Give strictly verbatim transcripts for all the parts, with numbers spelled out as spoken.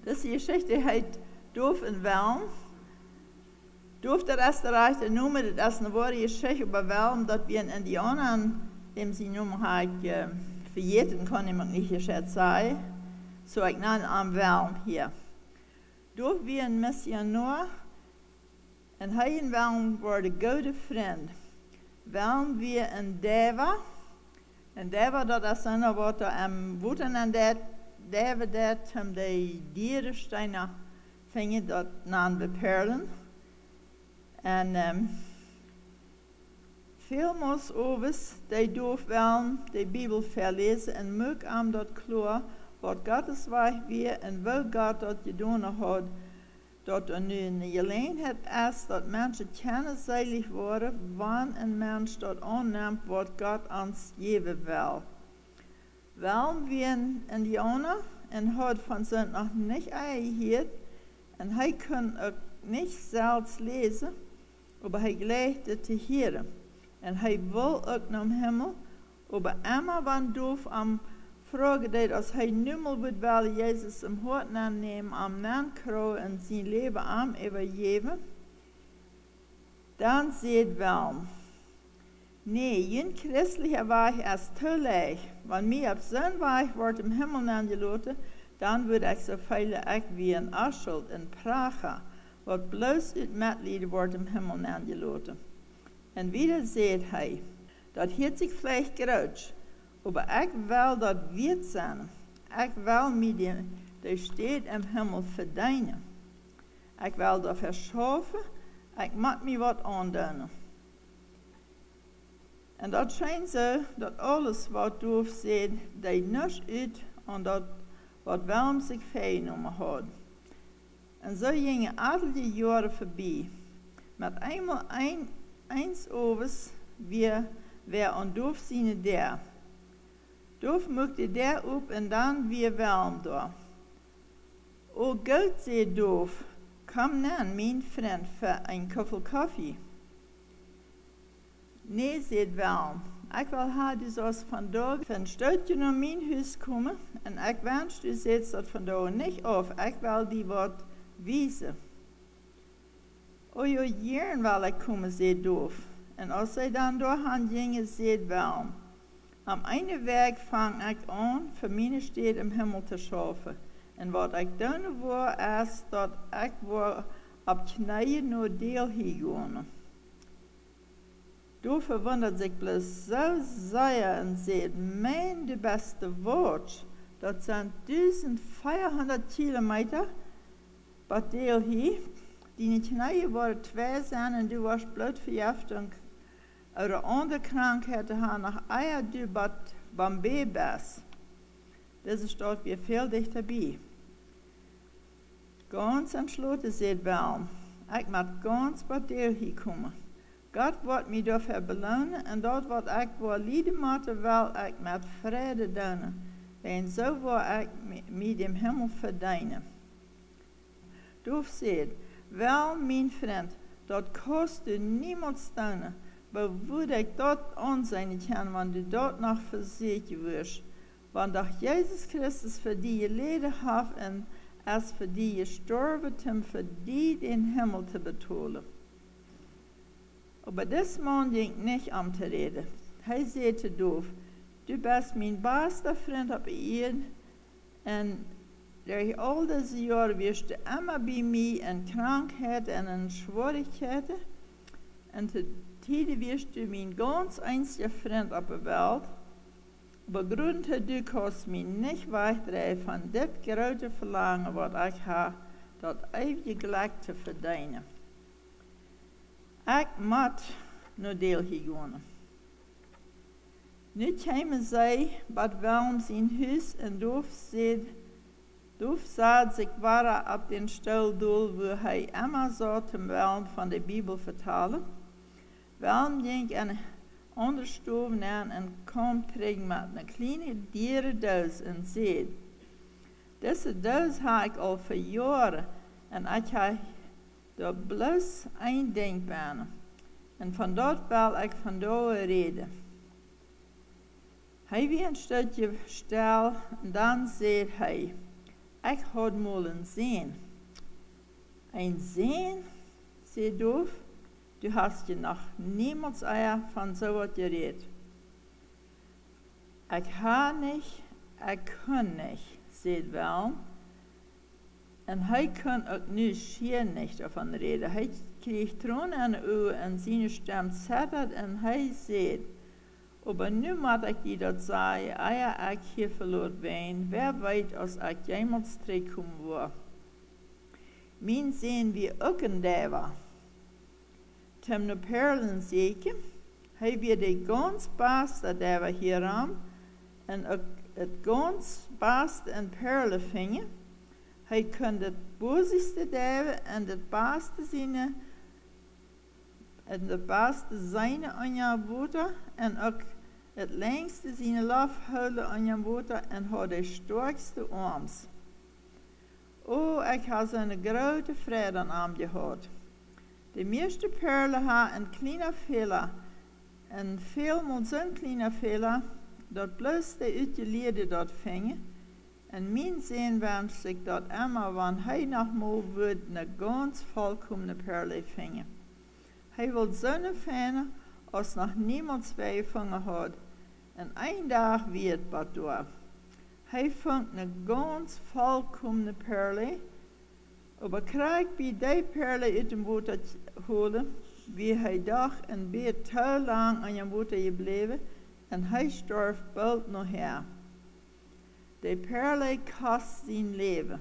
Deze geschichte heet Doof en Welm. Doof dat is de rechte noemen, dat is een woord geschichte over Welm, dat we een Indianer, dem sie noemen, heb ik uh, vergeten, kan ik niet geschätzt zeggen. Zo ik nan aan Welm hier. Doof wie een missionair, en hij en Welm worden goede vrienden. Welm wie een deva, en deva dat is een woord am woeten en dat, deva dat hem de dierensteinen vingen dat nan beperlen. En um, veel moest overs, die doof Welm de Bijbel verlezen en maak aan dat klaar, wat Gottes weg weer en wel God dat je doen had, dat er nu een gelegenheid is dat mensen kennenzeilig worden, wanneer een mens dat aanneemt wat God ons geven wil. Welm wie een Indianer en had van zijn nog niet eingeheerd en hij kon ook niet zelfs lezen, maar hij gleicht het te horen. En hij wil ook naar de hemel, maar immer wanneer doof am vragen dat als hij nu mal wil wel Jezus im hart aannemen, am nankrouw en zijn leven aan overgeven, dan zegt Welm, nee, je christelijke weg is te leeg. Wanneer mij op zijn weg wordt im hemel aangelaten, dan wordt ik zoveel ik wie een Aschuld en Praga, wat bloos uit medelijden wordt im hemel aangelaten. En wieder zegt hij, dat heeft zich vielleicht groot, maar ik wil dat weet zijn. Ik wil mij de, de steed im hemel verdienen. Ik wil dat verschaffen, ik mag me wat aandoen. En dat schijnt zo, dat alles wat doof zegt, die niets uit aan dat wat Welm zich voorgenomen had. En zo gingen aardige jaren voorbij. Met eenmaal een, eens overs weer, weer aan doof zijn der. Doof maakte der op en dan weer Welm door. O God, zei doof, kom nan, mijn vriend, voor een koffel koffie. Nee, zei Welm, ik wil haar dus als vandaag van stootje naar mijn huis komen en ik wens u zet dat vandaag niet af, ik wil die wat wijzen. O jo, jaren wil ik komen, zei doof. En als zij dan doorgaan gingen, zei Welm, am einde werk vang ik aan, voor mijn steed im hemel te schaffen. En wat ik doen wil, is dat ik wil op knieën naar deel gegaan. Doof verwondert zich bloos zo zeer en zegt, mijn de beste woord, dat zijn duizend vierhonderd kilometer, wat deel hier, die knieën worden twee zijn en du was bloedvergiftiging. Een andere krankheid gaan nach eier du bad Bombay best. Deze staat weer veel dichterbij. Ganz entschloten zegt Welm, ik moet ganz wat deel hier komen. God wordt mij dafür belonen en dat wat ik wil lieden moeten wil ik met vrede doen. En zo wil ik mij dem hemel verdienen. Doof zegt, wel mijn vriend, dat kost u niemand steunen. Maar hoe ik dat aanzien kan, wanneer du dat nog verzekerd wordt. Want dat Jezus Christus voor die je leden heeft en als voor die je gestorven hem voor die den hemel te betalen. Maar dit man ging niet om te reden. Hij zei te doof, du bist mijn beste vriend op aarde en door al deze jaren wirst du immer bij mij in krankheid en in schwierigheden en te Tide wirst du mein ganz einziger Freund auf der Welt, aber Grund du kannst mich nicht wegdrijven von dit grote Verlangen, wat ich habe, dat ewige Glück zu verdienen. Ich moet nur deel gegaan. Nu kwamen zij, wat Welm zijn huis en doof zegt, doof zat zich waren op den stoel doel, wo hij immer zat hem Welm van de Bijbel vertalen. Welm ging een andere stoel naar en kwam terug met een kleine dierendoos en zei, deze doos heb ik al voor jaren en ik heb daar bloos één ding bij. En van dat wil ik vandaag reden. Hij weer een stukje stil en dan zei hij, ik had mal een zin. Een zin, zei Doof, du hast je nog niemals eier van zo wat geredet. Ik ha niet, ik kan niet, zei Wilm. En hij kan ook nu schier niet ervan reden. Hij kreeg troon aan de ogen en zijn stem zettert en hij zei, aber nu moet ik je dat zeggen, eer ik hier verloren ben, wer weet als ik jemals terugkomen word. Mijn zien we ook een deva. Tem de perlen zeker, hij weer de ganz beste deva hieram, en ook het ganz beste en perlen vingen. Hij kan het bozigste deva en het beste zijn, en het beste zijn aan je woorden, en ook het längste zijn lof houden aan je woorden, en had de sterkste arms. Oh, ik heb zo'n grote vrede aan hem gehad. De meeste perlen hebben een kleine fehler, en veel met zo'n kleine fehler, dat bloos de uitgeleerde dat vingen, en mijn zin wens ik dat immer, wanneer hij nogmaals wordt, een ganz volkommene perle vingen. Hij wil zo'n fijne, als nog niemand twee vangen had, en een dag weer het door. Hij vangt een ganz volkommene perle, aber krijgt bij die perle uit de water holen, wie hij dag en weer te lang aan je water gebleven, en hij stierf bald nog her. De perle kost zijn leven.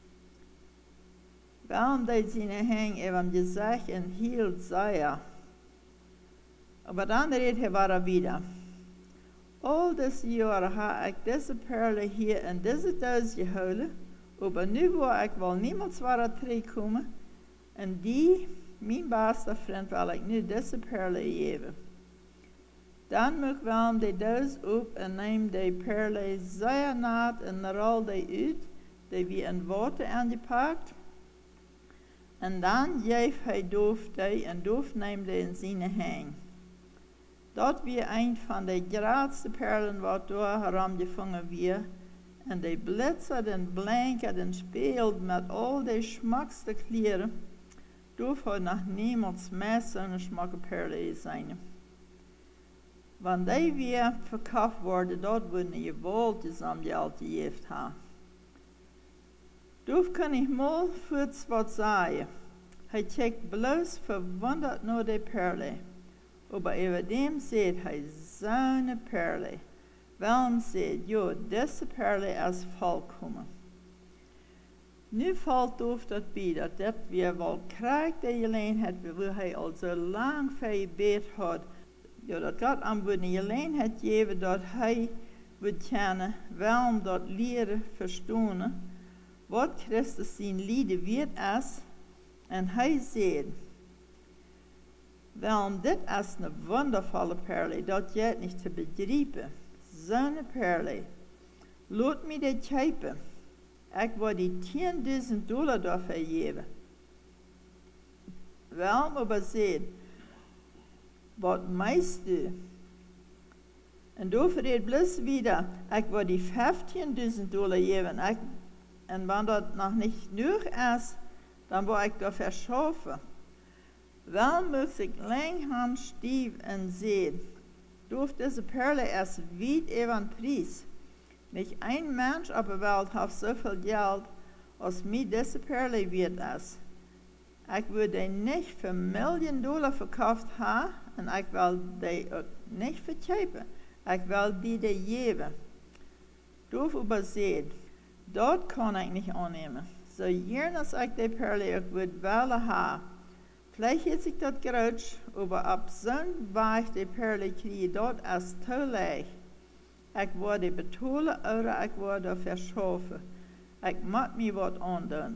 Waarom deed zijn hang even gezegd en hield zeer. Aber dan reed hij weer wieder. Al deze jaren heb ik deze perle hier in deze thuis gehouden, aber nu wil ik wel niemals weer terugkomen, en die, mijn beste vriend, wil ik nu deze perle geven. Dan moet Wilm de doos op en neem de perle zeer naad en rol die uit, die wie in water aangepakt. En dan geeft hij Doof die en Doof neemt die in zijn hang. Dat wie een van de grootste perlen wat door heram gevangen weer, en die blitzert en blinkert en speelt met al die schmakste kleren. Doof had nog niemals meer zo'n schmakke perle zijn. Wanneer die weer verkauft worden, dat worden je woordjes om geld gegeven hebben. Doof kan ik mal voorts wat zeggen. Hij kijkt bloos verwonderd naar de perle. Aber über dem seht hij zo'n perle. Wilm zegt, jo, deze perle is volkomen. Nu valt Doof dat bij, dat dat weer wel krijgt die alleen had, waar hij al zo lang voor gebed had. Ja, dat God aan worden alleen had gegeven, dat hij would kennen, Wilm dat leren verstaan, wat Christus zijn lieden weet is, en hij zegt, Wilm, dit is een wondervolle perle, dat je het niet te begrijpen. Zo'n perle. Laat me dit kijken. Ik wil die tienduizend dollar daarvoor geven. Wilm aber zegt, wat meist u? En daarvoor reed bloos wieder, ik wil die vijftienduizend dollar geven. Ik, en wanneer dat nog niet genoeg is, dan wil ik dat verschaffen. Wel moet ik lang stief en zien. Door deze perle is weit even prijs. Niet een mens op de wereld heeft zoveel geld als mij deze perle waard is. Ik wil die niet voor miljoen dollar verkauft hebben en ik wil die ook niet verkopen. Ik wil die die geven. Doof überzien. Dat kan ik niet aannemen. Zo gern als ik die perle ook wil willen hebben. Vielleicht ist sich das groß, aber ab zo'n Weg die Perle kriege, dat is te leicht. Ik word die betolen, oder ik word er verschaffen. Ik moet me wat aandoen.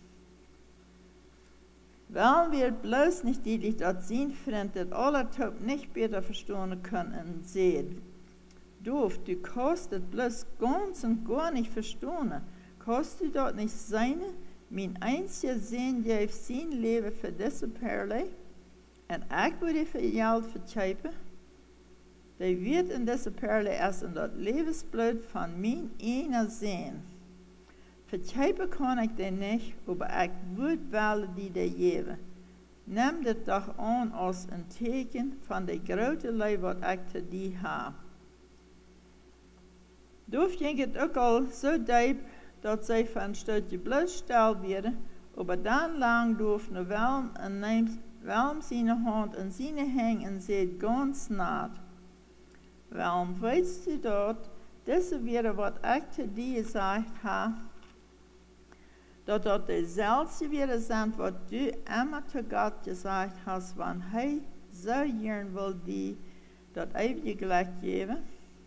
Wel wird bloß nicht deutlich, dass sein Freund das allertop nicht besser verstehen kann und sieht. Doof, du kannst das bloß ganz und gar nicht verstehen. Kannst du das nicht sein? Mijn einzige zin geeft zijn leven voor deze perle, en ik wil die voor geld verkopen. Die wird in deze perle is in dat levensbloed van mijn ene zin. Vertjeipen kan ik die niet, maar ik wil wel die die geven. Neem dit toch aan als een teken van de grote liefde wat ik te die heb. Doof ging het ook al zo diep dat zij van een stukje bloed stil werden, maar dan lang doof nu wel en neemt wel zijn hand in zijn hang en zegt ganz naad. Waarom weet u dat? Dit is weer wat ik te die gezegd heb. Dat dat dezelfde weer zijn wat u immer te God gezegd hebt, want hij zo gern wil die dat eeuwige gelijk geven.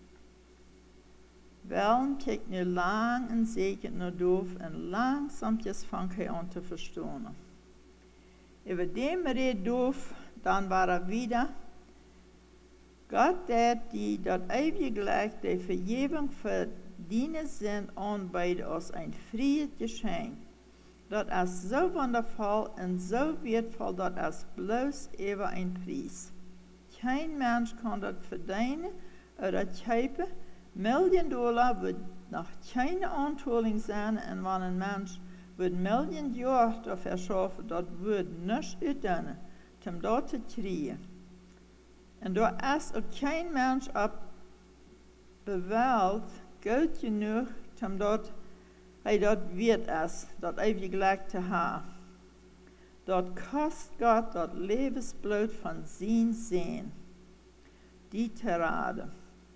Wel, kijk nu lang en zeker naar doof en langzampjes vangt hij aan te verstaan. Over dem reed doof, dan war er wieder. God dat die dat eeuwige gelijk de vergeving verdienen zijn aanbiedt als een vrije geschenk. Dat is zo wondervol en zo wertvoll, dat is bloos even een prijs. Geen mens kan dat verdienen oder kopen. Miljoen dollar wordt nog geen aantoling zijn en wanneer een mens wordt miljoen jaar te verschaffen, dat wordt niets uitdoen om dat te krijgen. En daar is ook geen mens op bewaald goed genoeg om dat hij dat weet is, dat eeuwig gelijk te hebben. Dat kost God dat levensbloed van zijn zijn, die te raden.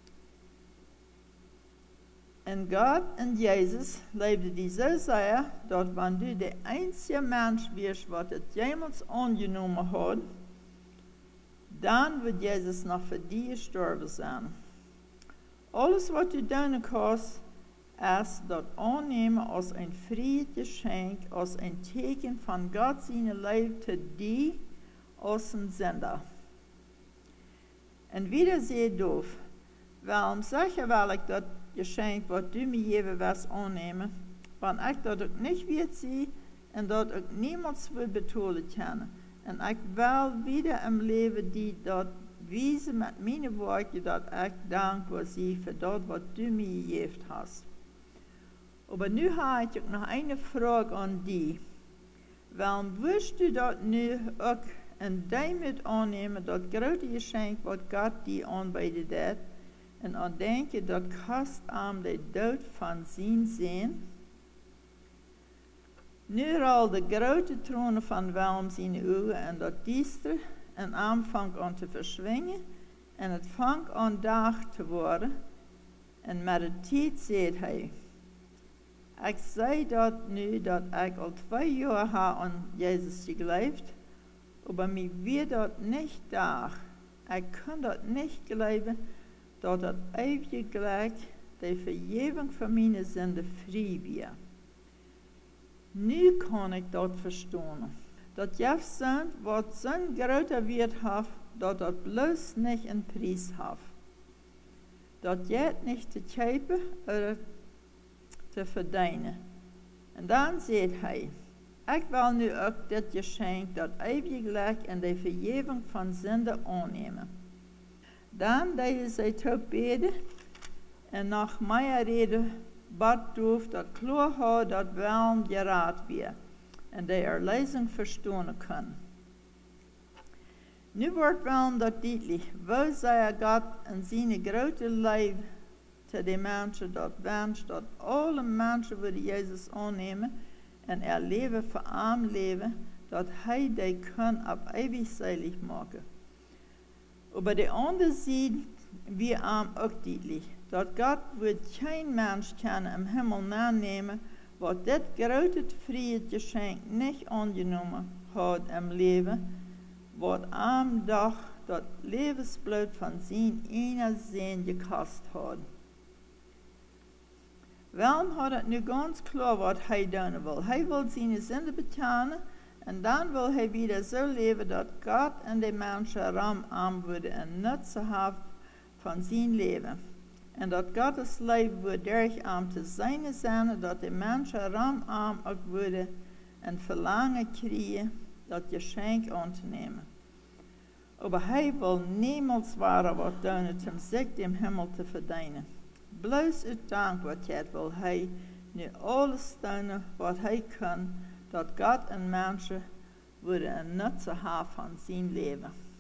En God en Jezus leefde die zo zeer, dat wanneer du de einzige mens wirst, wat het jemals aangenomen had, dan wordt Jezus nog voor die gestorven zijn. Alles wat u doen kost, is dat aannemen als een vrije geschenk, als een teken van God zijn leven te die als een zender. En wieder zei doof, waarom zeg je wel ik dat geschenk wat u me geven was aannemen, want ik dat ook niet weet zie en dat ook niemand wil betonen kan. En ik wil wieder im leven die dat wijzen met mijn woorden dat ik dankbaar zie voor dat wat u me gegeven hast. Maar nu heb ik ook nog een vraag aan die. Waarom wist u dat nu ook en die moet aannemen dat grote geschenk wat God die aanbiedt deed en aan denken dat kost aan de dood van zijn zijn? Nu al de grote tronen van Welm zijn ogen en dat diester en arm vangt aan te verschwingen en het vangt aan dag te worden en met de tijd zegt hij. Ik zei dat nu dat ik al twee jaar heb aan Jezus geleefd, maar mij weer dat niet daar. Ik kan dat niet geloven dat dat eeuwige gelijk de vergeving van mijn zonde vrij weer. Nu kan ik dat verstaan. Dat Jeff zond wat zo'n grote werd heeft, dat dat bloos niet een prijs heeft. Dat je het niet te kopen of te verdienen. En dan zegt hij, ik wil nu ook dit geschenk dat eeuwig gelijk en de vergeving van zonde aannemen. Dan deden zij te beden en nach mijn reden bad doof dat klaar had dat wel geraad weer en de er lezing verstaan kan. Nu wordt wel dat duidelijk, wo zij God en zijn grote liefde te de mensen dat wens dat alle mensen willen Jezus aannemen en er leven voor arm leven, dat hij die kan op eeuwig zalig maken. Maar de andere zijde wie arm ook duidelijk, dat God wordt geen mens kan im Himmel nanemen, wat dit grote vrije geschenk niet aangenomen had im leven, wat arm dag dat levensbloed van zijn ene zin gekost had. Wel had het nu ganz klaar wat hij doen wil. Hij wil zijn zonde betalen en dan wil hij weer zo leven dat God en de mensen ram arm worden en nut hebben van zijn leven. En dat Gottes leven wordt derg arm te zijn zijn, dat de mensen ram arm ook worden en verlangen krijgen dat geschenk aan te nemen. Maar hij wil niemals waren wat doen om zich dem Himmel te verdienen. Bloos uit dank wat het wil hij nu alles doen wat hij kan, dat God en mensen worden een nutze hebben van zijn leven.